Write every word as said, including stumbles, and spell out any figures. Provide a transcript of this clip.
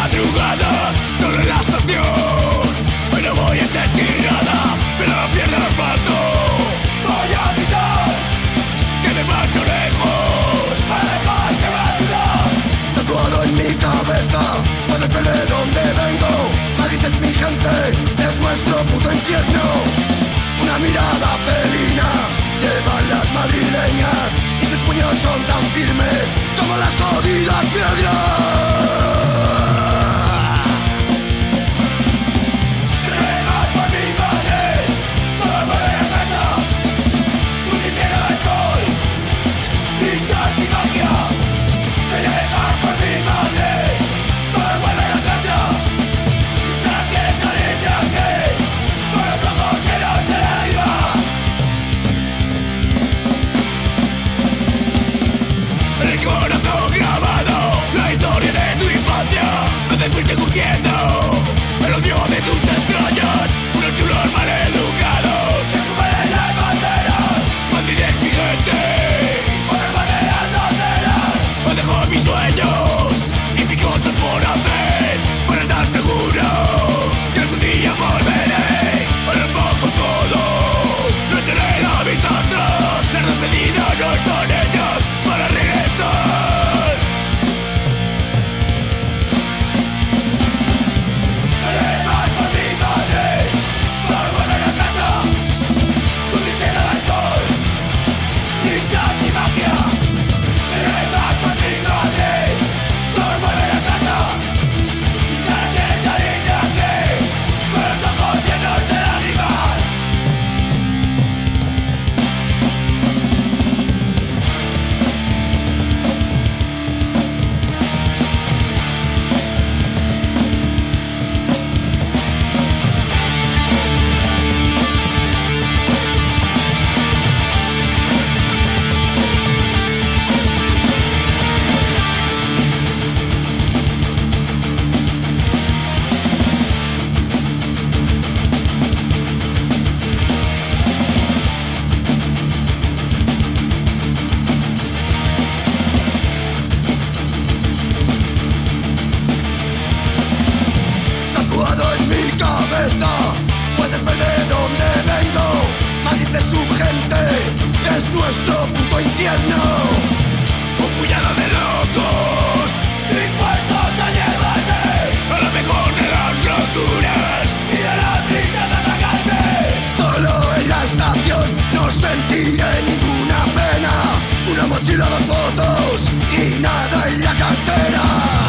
madrugada, solo en la estación. Hoy no voy a sentir nada, pero la pierna al asfalto. Voy a gritar que me marcho lejos, a dejar que me ayudas. Tatuado en mi cabeza, puede perder donde vengo. Madrid es mi gente, es nuestro puto infierno. Una mirada felina llevan las madrileñas, y sus puños son tan firmes como las jodidas piedras. Fuiste curtiendo el odio de tus entrañas, unos chulos maleducados que suben las banderas. Madrid es mi gente, por las banderas banderas. Os dejo mis sueños y mis cosas por hacer, para estar seguro que algún día volveré. Para el poco todo, no echaré la vista atrás. Las despedidas no están hechas para regresar. Puedes perder donde vengo. Madrid es su gente, es nuestro puto infierno. Un puñado de locos dispuestos a llevarme a lo mejor de las roturas y de la tristeza tragarse. Solo en la estación no sentiré ninguna pena. Una mochila de fotos y nada en la cartera.